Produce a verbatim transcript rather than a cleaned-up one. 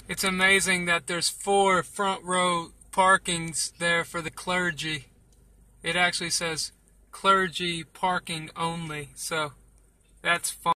It's amazing that there's four front row parkings there for the clergy. It actually says clergy parking only, so that's fun.